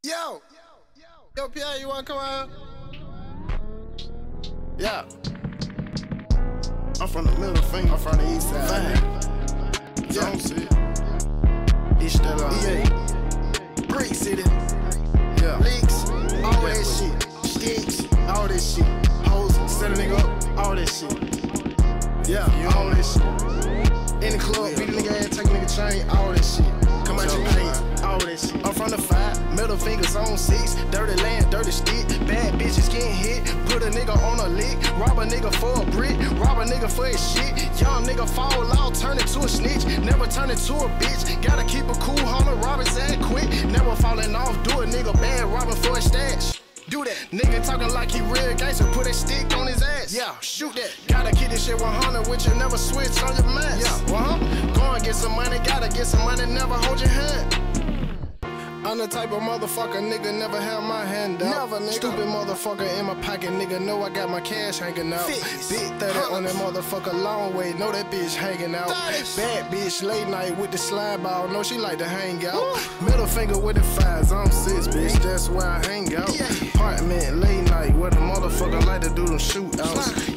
Yo, Pierre, you wanna come out? Yeah. I'm from the middle finger, I'm from the east side. Zone City. East Stella. EA. Brick City. Yeah. Leaks. All that shit. Sticks. All that shit. Hoes. Set a nigga up. All that shit. Yeah. All that shit. In the club, beat a nigga ass, take a nigga chain. All that shit. Come out your pants. All that shit. I'm from the 5. Middle fingers on 6. Dirty land, dirty stick. Bad bitches getting hit. Put a nigga on a lick. Rob a nigga for a brick. Rob a nigga for his shit. Young nigga fall out, turn into a snitch. Never turn into a bitch. Gotta keep a cool homie, rob his ass quick. Never falling off, do a nigga bad, robbing for a stash. Do that. Nigga talking like he real gangster, put a stick on his ass. Yeah, shoot that. Gotta keep this shit 100 with you, never switch on your mask. Yeah, go and get some money, gotta get some money, never hold your hand. I'm the type of motherfucker, nigga, never have my hand out. Never, nigga. Stupid motherfucker in my pocket, nigga, know I got my cash hanging out. Big 30 on that motherfucker, long way, know that bitch hanging out. Bad bitch, late night with the slide ball, know she like to hang out. Middle finger with the 5s, I'm 6, bitch, that's where I hang out. Apartment, late night, where the motherfucker like to do them shootouts.